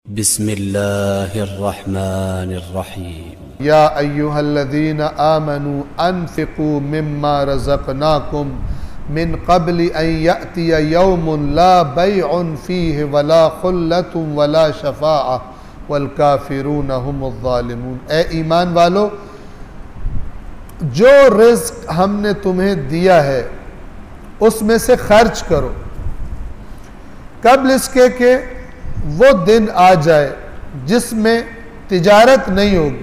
بسم اللہ الرحمن الرحیم یا ایہا الذین آمنوا انفقوا مما رزقناکم من قبل ان یأتی یوم لا بیع فیہ ولا خلۃ ولا شفاعہ والکافرون هم الظالمون۔ اے ایمان والو، جو رزق ہم نے تمہیں دیا ہے اس میں سے خرچ کرو قبل اس کے کہ وہ دن آ جائے جس میں تجارت نہیں ہوگی،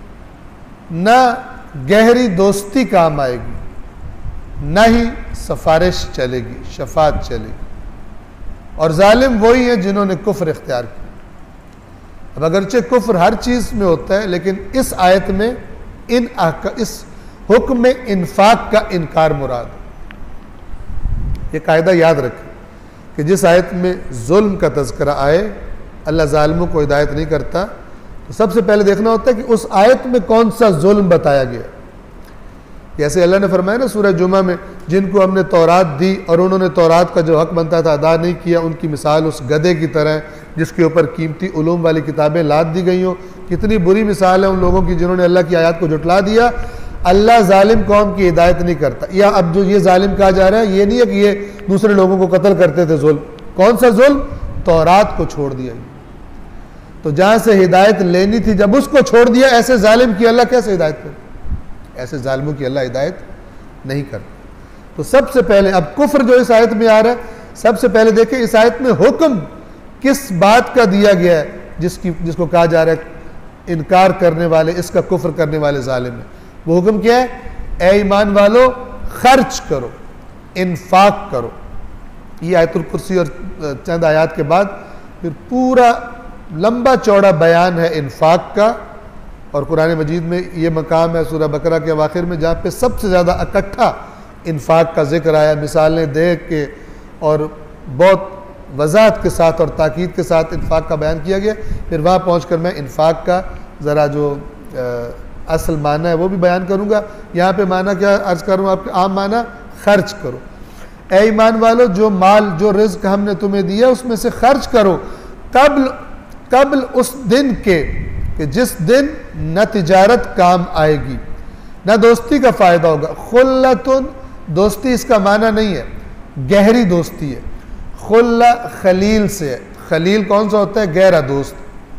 نہ گہری دوستی کام آئے گی، نہ ہی سفارش چلے گی، شفاعت چلے گی، اور ظالم وہی ہیں جنہوں نے کفر اختیار کیا۔ اب اگرچہ کفر ہر چیز میں ہوتا ہے، لیکن اس آیت میں اس حکم انفاق کا انکار مراد ہے۔ یہ قاعدہ یاد رکھیں کہ جس آیت میں ظلم کا تذکرہ آئے، اللہ ظالموں کو ہدایت نہیں کرتا، تو سب سے پہلے دیکھنا ہوتا ہے کہ اس آیت میں کون سا ظلم بتایا گیا۔ جیسے اللہ نے فرمایا نا سورہ جمعہ میں، جن کو ہم نے تورات دی اور انہوں نے تورات کا جو حق بنتا تھا ادا نہیں کیا، ان کی مثال اس گدھے کی طرح ہے جس کے اوپر قیمتی علوم والی کتابیں لاد دی گئی ہوں۔ کتنی بری مثال ہے ان لوگوں کی جنہوں نے اللہ کی آیات کو جھٹلا دیا۔ اللہ ظالم قوم کی ہدایت نہیں کرتا۔ یا اب جو یہ ظالم کہا جا رہا ہے، یہ نہیں ہے کہ یہ دوسرے لوگوں کو قتل کرتے تھے۔ ظلم کون سا ظلم؟ تورات کو چھوڑ دیا۔ تو جہاں سے ہدایت لینی تھی جب اس کو چھوڑ دیا، ایسے ظالم کی اللہ کیسے ہدایت کرے؟ ایسے ظالموں کی اللہ ہدایت نہیں کرتا۔ تو سب سے پہلے اب کفر جو اس آیت میں آ رہا ہے، سب سے پہلے دیکھیں اس آیت میں حکم کس بات کا دیا گیا ہے جس کو کہا جا رہا ہے انکار کرنے والے، اس کا کفر کرنے والے ظالم ہیں۔ وہ حکم کیا ہے؟ اے ایمان والو، خرچ کرو، انفاق کرو۔ یہ آیت الکرسی اور چند آیات کے بعد پھر پورا لمبا چوڑا بیان ہے انفاق کا، اور قرآن مجید میں یہ مقام ہے سورہ بقرہ کے اواخر میں جہاں پہ سب سے زیادہ اکٹھا انفاق کا ذکر آیا، مثالیں دے کے اور بہت وضاحت کے ساتھ اور تاکید کے ساتھ انفاق کا بیان کیا گیا۔ پھر وہاں پہنچ کر میں انفاق کا ذرا جو اصل معنی ہے وہ بھی بیان کروں گا۔ یہاں پہ معنی کیا عرض کروں آپ کے؟ عام معنی خرچ کرو۔ اے ایمان والو، جو مال جو رزق ہم نے تمہیں دیا اس میں سے خرچ کرو قبل اس دن کے کہ جس دن نہ تجارت کام آئے گی، نہ دوستی کا فائدہ ہوگا۔ خلتن، دوستی اس کا معنی نہیں ہے، گہری دوستی ہے۔ خلہ خلیل سے ہے۔ خلیل کون سا ہوتا ہے؟ گہرا دوست۔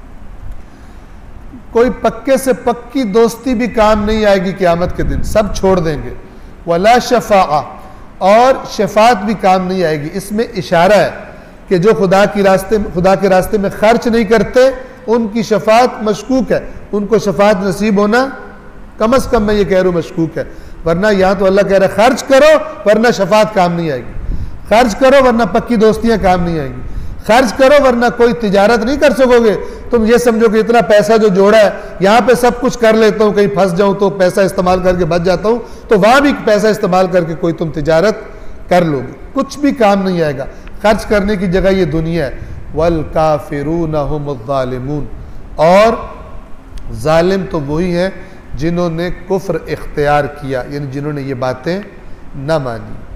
کوئی پکے سے پکی دوستی بھی کام نہیں آئے گی قیامت کے دن، سب چھوڑ دیں گے۔ ولا شفاعہ، اور شفاعت بھی کام نہیں آئے گی۔ اس میں اشارہ ہے کہ جو خدا کے راستے میں خرچ نہیں کرتے ان کی شفاعت مشکوک ہے، ان کو شفاعت نصیب ہونا کم از کم میں یہ کہہ رہا ہوں مشکوک ہے۔ ورنہ یہاں تو اللہ کہہ رہا ہے خرچ کرو ورنہ شفاعت کام نہیں آئے گی، خرچ کرو ورنہ پکی دوستیاں کام نہیں آئیں گی، خرچ کرو ورنہ کوئی تجارت نہیں کر سکو گے۔ تم یہ سمجھو کہ اتنا پیسہ جو جوڑا ہے یہاں پہ سب کچھ کر لیتا ہوں، کہیں پھنس جاؤں تو پیسہ استعمال کر کے بچ جاتا ہوں، تو وہاں بھی پیسہ استعمال کر کے کوئی تم تجارت کر لو گے، کچھ بھی کام نہیں آئے گا۔ خرچ کرنے کی جگہ یہ دنیا ہے۔ والکافرون هم الظالمون، اور ظالم تو وہی ہیں جنہوں نے کفر اختیار کیا، یعنی جنہوں نے یہ باتیں نہ مانی۔